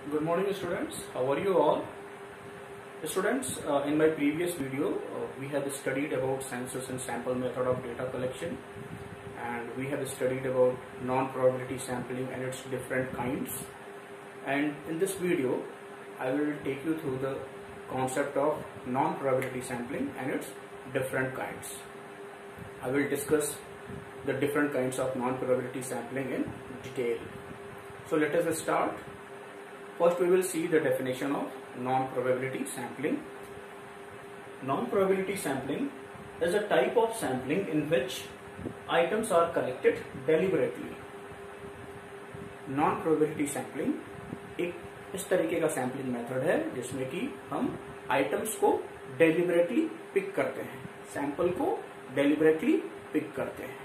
Good morning students, how are you all? Students, in my previous video we have studied about census and sample method of data collection, and we have studied about non-probability sampling and its different kinds. And in this video I will take you through the concept of non-probability sampling and its different kinds. I will discuss the different kinds of non-probability sampling in detail. So let us start. First we will see the definition of non-probability sampling. Non-probability sampling is a type of sampling in which items are collected deliberately. Non-probability sampling एक इस तरीके का sampling method है जिसमें कि हम items को deliberately pick करते हैं, सैंपल को डेलिबरेटली पिक करते हैं.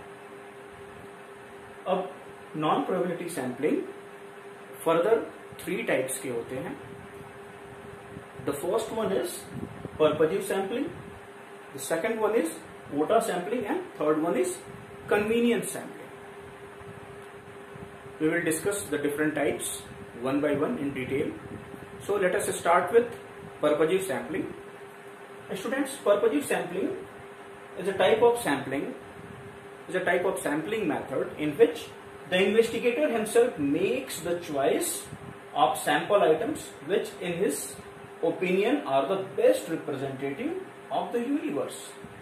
अब non probability sampling further 3 types के होते हैं. The first one is purposive sampling, the second one is quota sampling and third one is convenience sampling. We will discuss the different types one by one in detail. So let us start with purposive sampling. Students, purposive sampling is a type of sampling method in which the investigator himself makes the choice of sample items which in his opinion are the best representative of the universe.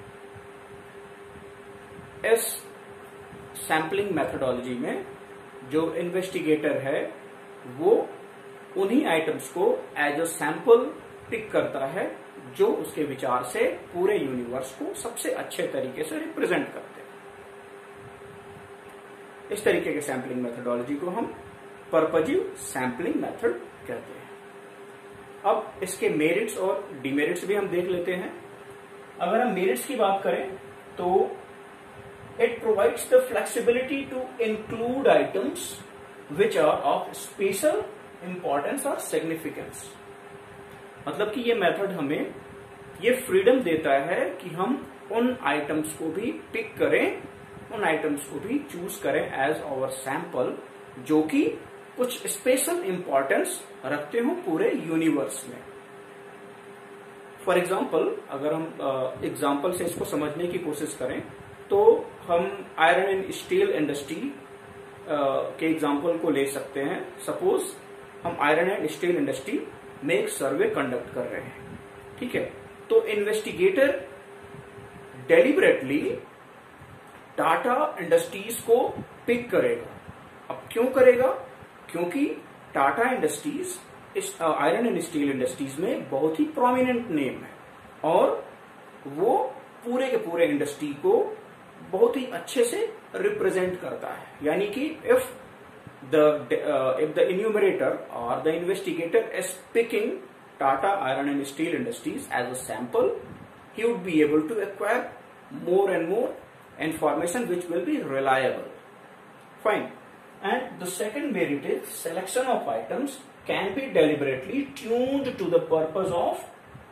इस sampling methodology में जो investigator है वो उन्हीं items को as a sample pick करता है जो उसके विचार से पूरे यूनिवर्स को सबसे अच्छे तरीके से रिप्रेजेंट करते हैं. इस तरीके के सैम्पलिंग मेथोडोलॉजी को हम पर्पजिव सैम्पलिंग मेथड कहते हैं. अब इसके मेरिट्स और डिमेरिट्स भी हम देख लेते हैं. अगर हम मेरिट्स की बात करें तो it provides the flexibility to include items which are of special importance or significance. मतलब कि ये मेथड हमें ये फ्रीडम देता है कि हम उन आइटम्स को भी पिक करें, उन आइटम्स को भी चूज करें एज आवर सैंपल जो कि कुछ स्पेशल इंपॉर्टेंस रखते हो पूरे यूनिवर्स में. फॉर एग्जाम्पल, अगर हम एग्जाम्पल से इसको समझने की कोशिश करें तो हम आयरन एंड स्टील इंडस्ट्री के एग्जाम्पल को ले सकते हैं. सपोज हम आयरन एंड स्टील इंडस्ट्री में एक सर्वे कंडक्ट कर रहे हैं, ठीक है. तो इन्वेस्टिगेटर डेलिबरेटली टाटा इंडस्ट्रीज को पिक करेगा. अब क्यों करेगा? क्योंकि टाटा इंडस्ट्रीज इस आयरन एंड स्टील इंडस्ट्रीज में बहुत ही प्रोमिनेंट नेम है और वो पूरे के पूरे इंडस्ट्री को बहुत ही अच्छे से रिप्रेजेंट करता है. यानी कि इफ द इन्यूमरेटर और the investigator is picking Tata iron and steel industries as a sample, he would be able to acquire more and more information which will be reliable. Fine. And the second merit is selection of items can be deliberately tuned to the purpose of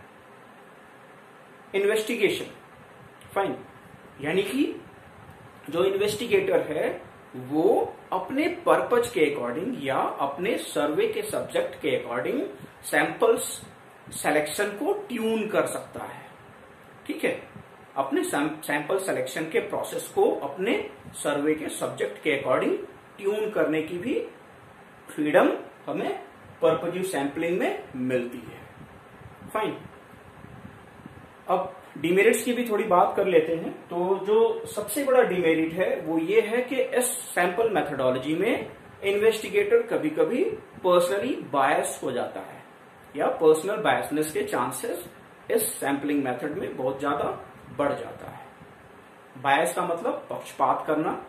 investigation. Fine. यानी कि जो investigator है वो अपने purpose के according या अपने सर्वे के सब्जेक्ट के अकॉर्डिंग सैंपल्स सिलेक्शन को ट्यून कर सकता है, ठीक है. अपने सैंपल सिलेक्शन के प्रोसेस को अपने सर्वे के सब्जेक्ट के अकॉर्डिंग ट्यून करने की भी फ्रीडम हमें पर्पजिव सैंपलिंग में मिलती है. फाइन. अब डिमेरिट्स की भी थोड़ी बात कर लेते हैं. तो जो सबसे बड़ा डिमेरिट है वो ये है कि इस सैंपल मेथोडोलॉजी में इन्वेस्टिगेटर कभी कभी पर्सनली बायस हो जाता है या पर्सनल बायसनेस के चांसेस इस सैंपलिंग मेथड में बहुत ज्यादा बढ़ जाता है. बायस का मतलब पक्षपात करना.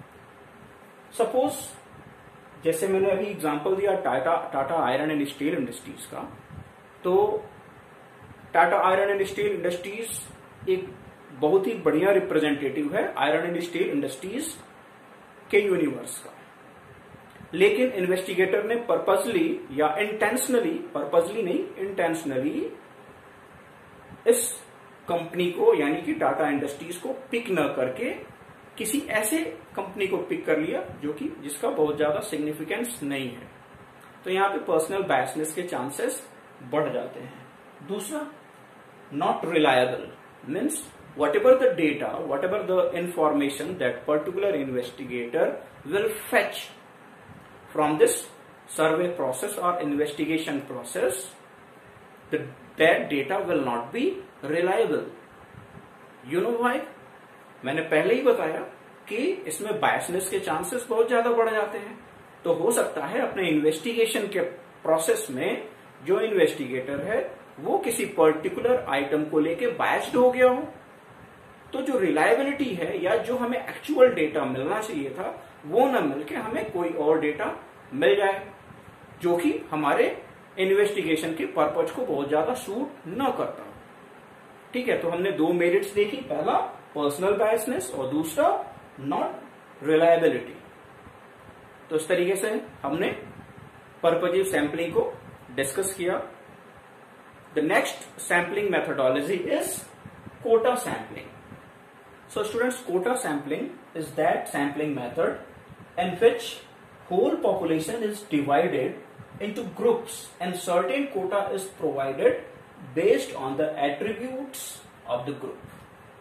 सपोज जैसे मैंने अभी एग्जांपल दिया Tata iron and steel industries का, तो Tata iron and steel industries एक बहुत ही बढ़िया रिप्रेजेंटेटिव है आयरन एंड स्टील इंडस्ट्रीज के यूनिवर्स का. लेकिन इन्वेस्टिगेटर ने पर्पसली या इंटेंशनली, पर्पसली नहीं इंटेंशनली इस कंपनी को यानी कि टाटा इंडस्ट्रीज को पिक न करके किसी ऐसे कंपनी को पिक कर लिया जो कि जिसका बहुत ज्यादा सिग्निफिकेंस नहीं है. तो यहाँ पे पर्सनल बायसनेस के चांसेस बढ़ जाते हैं। दूसरा, not reliable means whatever the data, whatever the information that particular investigator will fetch from this survey process or investigation process, that data will not be reliable. You know why? मैंने पहले ही बताया कि इसमें biasness के chances बहुत ज्यादा बढ़ जाते हैं। तो हो सकता है अपने इन्वेस्टिगेशन के प्रोसेस में जो इन्वेस्टिगेटर है वो किसी पर्टिकुलर आइटम को लेके बायस्ड हो गया हो, तो जो रिलायबिलिटी है या जो हमें एक्चुअल डेटा मिलना चाहिए था वो न मिलके हमें कोई और डेटा मिल जाए जो कि हमारे इन्वेस्टिगेशन के पर्पज को बहुत ज्यादा सूट न करता हो। ठीक है, तो हमने दो मेरिट्स देखी, पहला पर्सनल बायसनेस और दूसरा नॉट रिलायबिलिटी। तो इस तरीके से हमने पर्पजिव सैंपलिंग को डिस्कस किया। The next sampling methodology is quota sampling. So students, quota sampling is that sampling method in which whole population is divided into groups and certain quota is provided based on the attributes of the group.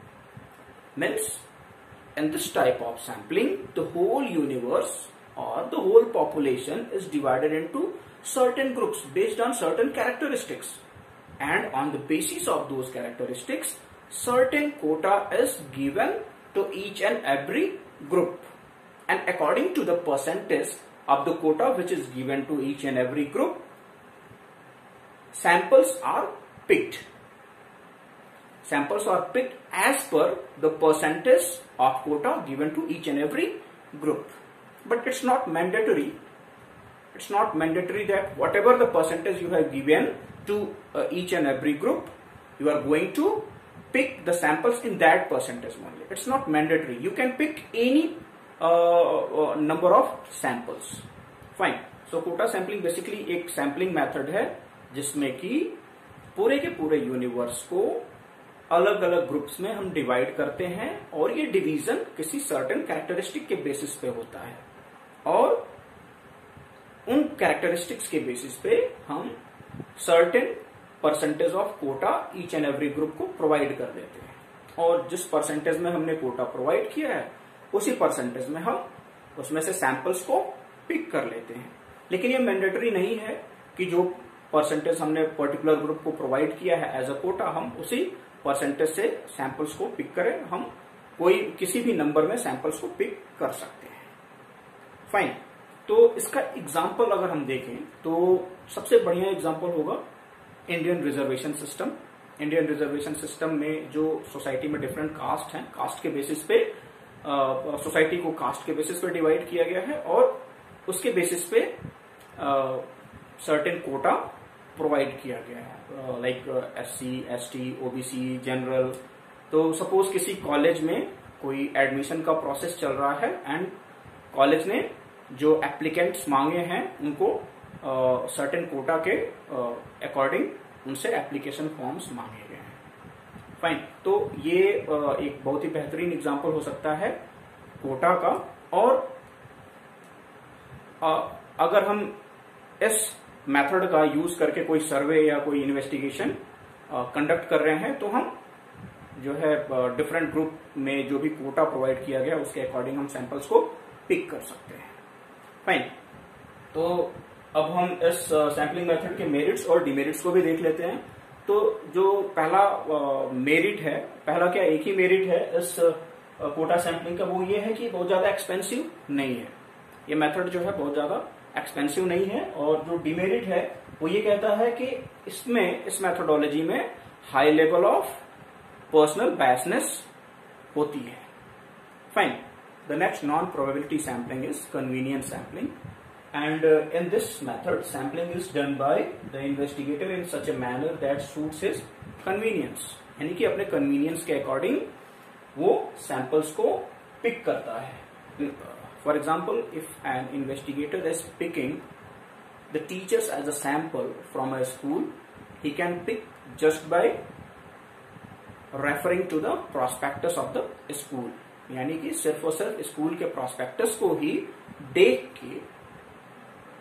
Means in this type of sampling, the whole universe or the whole population is divided into certain groups based on certain characteristics, and on the basis of those characteristics certain quota is given to each and every group, and according to the percentage of the quota which is given to each and every group, samples are picked. Samples are picked as per the percentage of quota given to each and every group. But it's not mandatory. It's not mandatory that whatever the percentage you have given to each and every group, you are going to pick the samples in that percentage only. It's not mandatory. You can pick any number of samples. Fine. So quota sampling basically एक sampling method है जिसमें कि पूरे के पूरे universe को अलग अलग ग्रुप्स में हम डिवाइड करते हैं, और ये डिवीजन किसी सर्टेन कैरेक्टरिस्टिक के बेसिस पे होता है, और उन कैरेक्टरिस्टिक्स के बेसिस पे हम certain percentage of quota each and every group को प्रोवाइड कर देते हैं, और जिस परसेंटेज में हमने कोटा प्रोवाइड किया है उसी परसेंटेज में हम उसमें से सैंपल्स को पिक कर लेते हैं। लेकिन ये मैंडेटरी नहीं है कि जो परसेंटेज हमने पर्टिकुलर ग्रुप को प्रोवाइड किया है एज अ कोटा हम उसी परसेंटेज से सैंपल्स को पिक करें। हम कोई किसी भी नंबर में सैंपल्स को पिक कर सकते हैं। फाइन। तो इसका एग्जाम्पल अगर हम देखें तो सबसे बढ़िया एग्जाम्पल होगा Indian reservation system. Indian reservation system में जो सोसाइटी में डिफरेंट कास्ट हैं, कास्ट के बेसिस पे सोसाइटी को कास्ट के बेसिस पे डिवाइड किया गया है, और उसके बेसिस पे सर्टेन कोटा प्रोवाइड किया गया है, like SC, ST, OBC, general. तो सपोज किसी कॉलेज में कोई एडमिशन का प्रोसेस चल रहा है एंड कॉलेज ने जो एप्लीकेंट्स मांगे हैं उनको सर्टेन कोटा के अकॉर्डिंग उनसे एप्लीकेशन फॉर्म्स मांगे गए हैं। फाइन। तो ये एक बहुत ही बेहतरीन एग्जांपल हो सकता है कोटा का। और अगर हम इस मेथड का यूज करके कोई सर्वे या कोई इन्वेस्टिगेशन कंडक्ट कर रहे हैं तो हम जो है डिफरेंट ग्रुप में जो भी कोटा प्रोवाइड किया गया उसके अकॉर्डिंग हम सैंपल्स को पिक कर सकते हैं। फाइन। तो अब हम इस सैम्पलिंग मेथड के मेरिट्स और डिमेरिट्स को भी देख लेते हैं। तो जो पहला मेरिट है, पहला क्या एक ही मेरिट है इस कोटा सैम्पलिंग का, वो ये है कि बहुत ज्यादा एक्सपेंसिव नहीं है। ये मेथड जो है बहुत ज्यादा एक्सपेंसिव नहीं है। और जो डिमेरिट है वो ये कहता है कि इसमें इस मेथोडोलॉजी में high level of personal biasness होती है। Fine. The next non probability sampling is convenience sampling, and in this method sampling is done by the investigator in such a manner that suits his convenience, यानी कि अपने convenience के according वो samples को pick करता है। For example, if an investigator is picking the teachers as a sample from a school, he can pick just by referring to the prospectus of the school, यानी कि सिर्फ और सिर्फ स्कूल के prospectus को ही देख के वो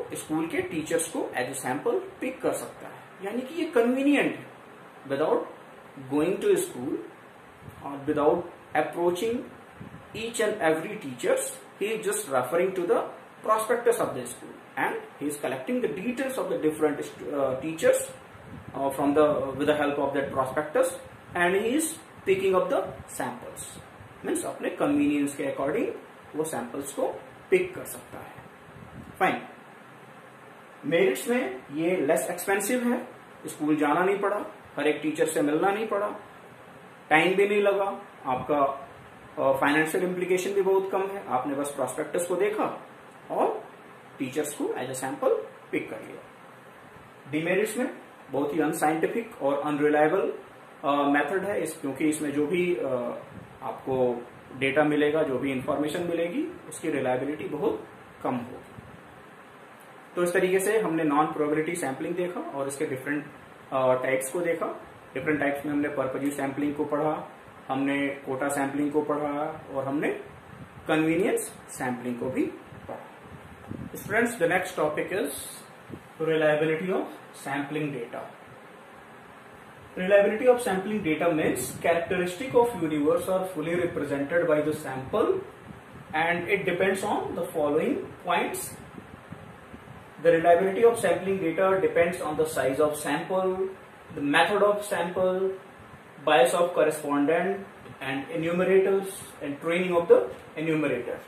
स्कूल के टीचर्स को एज ए सैंपल पिक कर सकता है, यानी कि ये कन्वीनियंट है, विदाउट गोइंग टू स्कूल और without approaching each and every teachers. He is just referring to the prospectus of the school and he is collecting the details of the different teachers with the help of that prospectus and he is picking up the samples. Means अपने convenience के according वो samples को pick कर सकता है. Fine. Merits में ये less expensive है, स्कूल जाना नहीं पड़ा, हर एक टीचर से मिलना नहीं पड़ा, टाइम भी नहीं लगा, आपका फाइनेंशियल इम्प्लीकेशन भी बहुत कम है, आपने बस प्रोस्पेक्टस को देखा और टीचर्स को एज ए सैंपल पिक कर लिया. डिमेरिट्स में बहुत ही अनसाइंटिफिक और अनरिलायबल मेथड है क्योंकि इसमें जो भी आपको डेटा मिलेगा, जो भी इंफॉर्मेशन मिलेगी, उसकी रिलायबिलिटी बहुत कम होगी. तो इस तरीके से हमने नॉन प्रोबेबिलिटी सैंपलिंग देखा और इसके डिफरेंट टाइप्स को देखा. डिफरेंट टाइप्स में हमने पर्पजीव सैंपलिंग को पढ़ा, हमने कोटा सैंपलिंग को पढ़ा और हमने कन्वीनियंस सैंपलिंग को भी पढ़ा. Students, the next topic is reliability of sampling data. Reliability of sampling data means characteristic of universe are fully represented by the sample and it depends on the following points. The reliability of sampling data depends on the size of sample, the method of sample, bias of correspondent and enumerators and training of the enumerator.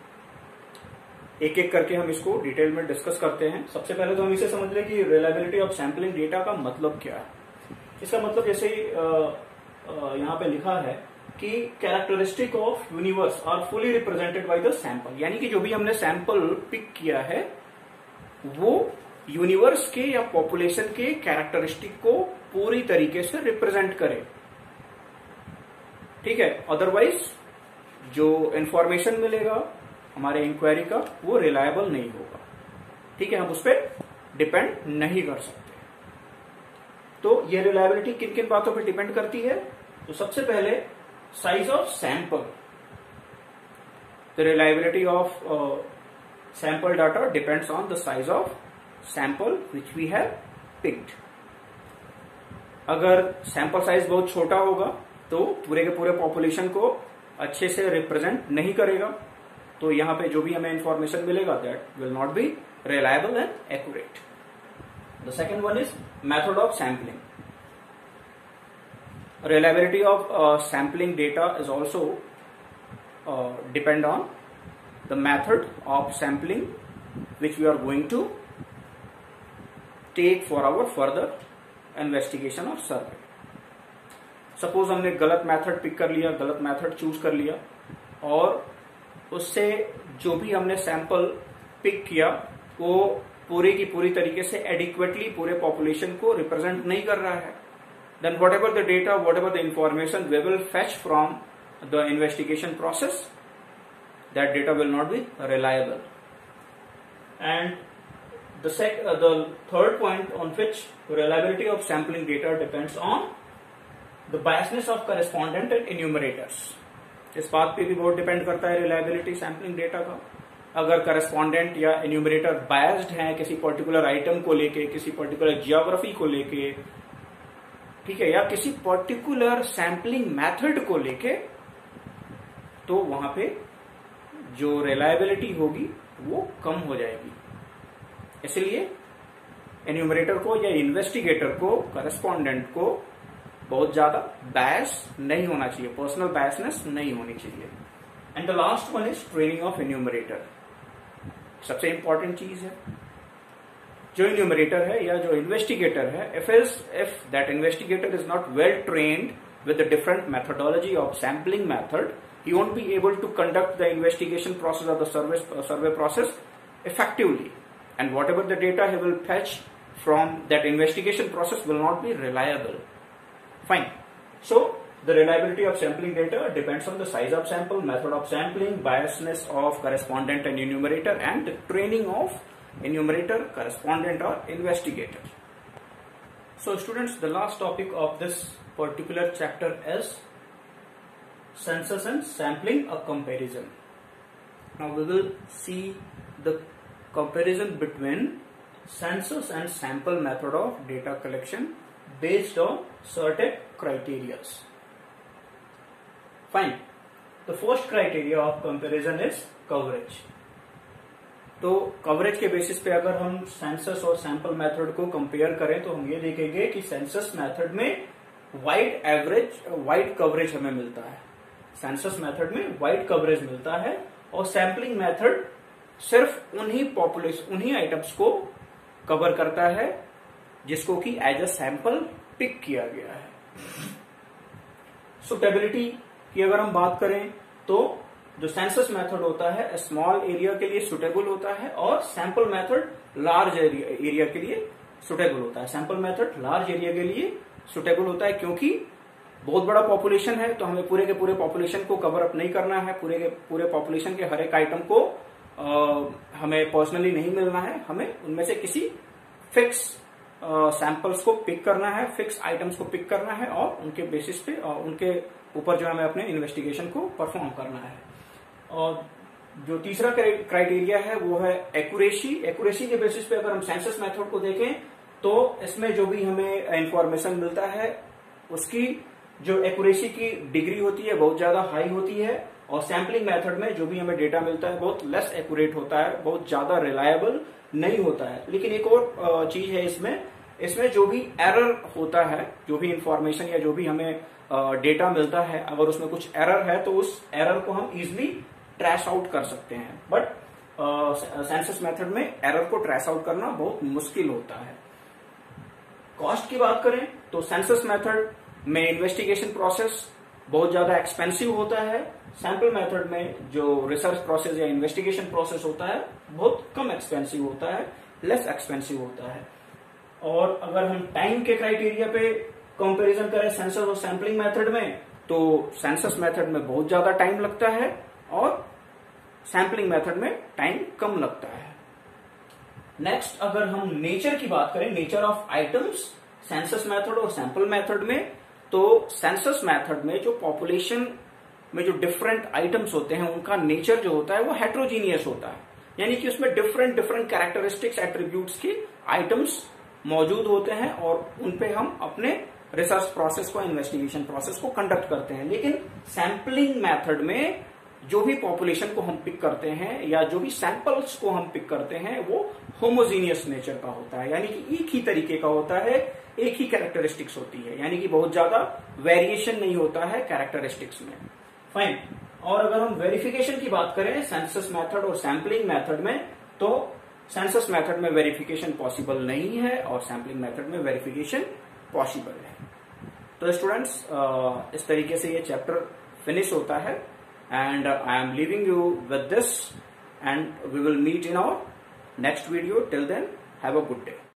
एक एक करके हम इसको detail में discuss करते हैं. सबसे पहले तो हम इसे समझ लें कि रिलायबिलिटी ऑफ सैंपलिंग डेटा का मतलब क्या है. इसका मतलब जैसे यहाँ पे लिखा है कि characteristic of universe are fully represented by the sample, यानी कि जो भी हमने सैंपल पिक किया है वो यूनिवर्स के या पॉपुलेशन के कैरेक्टरिस्टिक को पूरी तरीके से रिप्रेजेंट करे. ठीक है, अदरवाइज जो इंफॉर्मेशन मिलेगा हमारे इंक्वायरी का वो रिलायबल नहीं होगा. ठीक है, हम उस पर डिपेंड नहीं कर सकते. तो ये रिलायबिलिटी किन किन बातों पर डिपेंड करती है. तो सबसे पहले size of sample. The reliability of sample data depends on the size of sample which we have picked. अगर सैंपल साइज बहुत छोटा होगा तो पूरे के पूरे पॉपुलेशन को अच्छे से रिप्रेजेंट नहीं करेगा. तो यहां पे जो भी हमें इंफॉर्मेशन मिलेगा that will not be reliable and accurate. The second one is method of sampling. Reliability of sampling data is also depend on the method of sampling which we are going to take for our further investigation or survey. Suppose हमने गलत method pick कर लिया, गलत method choose कर लिया और उससे जो भी हमने सैंपल पिक किया वो पूरी की पूरी तरीके से एडिक्वेटली पूरे पॉपुलेशन को रिप्रेजेंट नहीं कर रहा है. Then whatever the data, whatever the information we will fetch from the investigation process, that data will not be reliable. And the third point on which reliability of sampling data depends on the biasness of correspondent and enumerators. इस बात पे भी बहुत depend करता है reliability sampling data का. अगर correspondent या एन्यूमरेटर बायस्ड हैं किसी पर्टिकुलर आइटम को लेके, किसी पर्टिकुलर जियोग्राफी को लेके, ठीक है, या किसी पर्टिकुलर सैंपलिंग मेथड को लेके, तो वहां पे जो रिलायबिलिटी होगी वो कम हो जाएगी. इसलिए एन्यूमरेटर को या इन्वेस्टिगेटर को, करस्पॉन्डेंट को बहुत ज्यादा बायस नहीं होना चाहिए, पर्सनल बायसनेस नहीं होनी चाहिए. And the last one is training of enumerator. सबसे इंपॉर्टेंट चीज है. जो इन्यूमरेटर है या जो इन्वेस्टिगेटर है, if that investigator is not well trained with the different methodology of sampling method, he won't be able to conduct the investigation process or the survey process effectively, and whatever the data he will fetch from that investigation process will not be reliable. Fine. So the reliability of sampling data depends on the size of sample, method of sampling, biasness of correspondent and enumerator, and the training of enumerator, correspondent or investigator. So students, the last topic of this particular chapter is census and sampling a comparison. Now we will see the comparison between census and sample method of data collection based on certain criteria. Fine. The first criteria of comparison is coverage. तो coverage के basis पे अगर हम census और sample method को compare करें तो हम ये देखेंगे कि सेंसस मेथड में वाइड कवरेज हमें मिलता है। सेंसस मेथड में वाइड कवरेज मिलता है और सैंपलिंग मेथड सिर्फ उन्हीं आइटम्स को कवर करता है जिसको कि एज अ सैंपल पिक किया गया है। सुटेबिलिटी की अगर हम बात करें तो जो सेंसस मेथड होता है स्मॉल एरिया के लिए सुटेबल होता है और सैंपल मेथड लार्ज एरिया के लिए सुटेबल होता है। सैंपल मेथड लार्ज एरिया के लिए सुटेबल होता है क्योंकि बहुत बड़ा पॉपुलेशन है तो हमें पूरे के पूरे पॉपुलेशन को कवर अप नहीं करना है। पूरे के पूरे पॉपुलेशन के हर एक आइटम को हमें पर्सनली नहीं मिलना है। हमें उनमें से किसी फिक्स सैंपल्स को पिक करना है, फिक्स आइटम्स को पिक करना है और उनके बेसिस पे उनके ऊपर जो हमें अपने इन्वेस्टिगेशन को परफॉर्म करना है। और जो तीसरा क्राइटेरिया है वो है एक्यूरेसी। एक्यूरेसी के बेसिस पे अगर हम सेंसस मेथड को देखें तो इसमें जो भी हमें इंफॉर्मेशन मिलता है उसकी जो एक्यूरेसी की डिग्री होती है बहुत ज्यादा हाई होती है और सैंपलिंग मेथड में जो भी हमें डेटा मिलता है बहुत लेस एक्यूरेट होता है, बहुत ज्यादा रिलायबल नहीं होता है। लेकिन एक और चीज है इसमें जो भी एरर होता है, जो भी इंफॉर्मेशन या जो भी हमें डेटा मिलता है, अगर उसमें कुछ एरर है तो उस एरर को हम इजिली ट्रैश आउट कर सकते हैं। बट सेंसस मेथड में एरर को ट्रैश आउट करना बहुत मुश्किल होता है। कॉस्ट की बात करें तो सेंसस मेथड में इन्वेस्टिगेशन प्रोसेस बहुत ज्यादा एक्सपेंसिव होता है। सैंपल मेथड में जो रिसर्च प्रोसेस या इन्वेस्टिगेशन प्रोसेस होता है बहुत कम एक्सपेंसिव होता है, लेस एक्सपेंसिव होता है। और अगर हम टाइम के क्राइटेरिया पे कंपैरिजन करें सेंसस और सैंपलिंग मेथड में तो सेंसस मेथड में बहुत ज्यादा टाइम लगता है और सैंपलिंग मेथड में टाइम कम लगता है। नेक्स्ट अगर हम नेचर की बात करें, nature of items census method और सैंपल मेथड में, तो सेंसस मेथड में जो पॉपुलेशन में जो डिफरेंट आइटम्स होते हैं उनका नेचर जो होता है वो हेट्रोजीनियस होता है, यानी कि उसमें डिफरेंट कैरेक्टरिस्टिक्स एट्रीब्यूट्स के आइटम्स मौजूद होते हैं और उनपे हम अपने रिसर्च प्रोसेस को, इन्वेस्टिगेशन प्रोसेस को कंडक्ट करते हैं। लेकिन सैंपलिंग मेथड में जो भी पॉपुलेशन को हम पिक करते हैं या जो भी सैंपल्स को हम पिक करते हैं वो होमोजीनियस नेचर का होता है, यानी कि एक ही तरीके का होता है, एक ही कैरेक्टरिस्टिक्स होती है, यानी कि बहुत ज्यादा वेरिएशन नहीं होता है कैरेक्टरिस्टिक्स में। फाइन। और अगर हम वेरिफिकेशन की बात करें सेंसस मेथड और सैंपलिंग मेथड में तो सेंसस मेथड में वेरिफिकेशन पॉसिबल नहीं है और सैंपलिंग मेथड में वेरिफिकेशन पॉसिबल है। तो स्टूडेंट्स इस तरीके से ये चैप्टर फिनिश होता है and I am leaving you with this and we will meet in our next video. Till then, have a good day.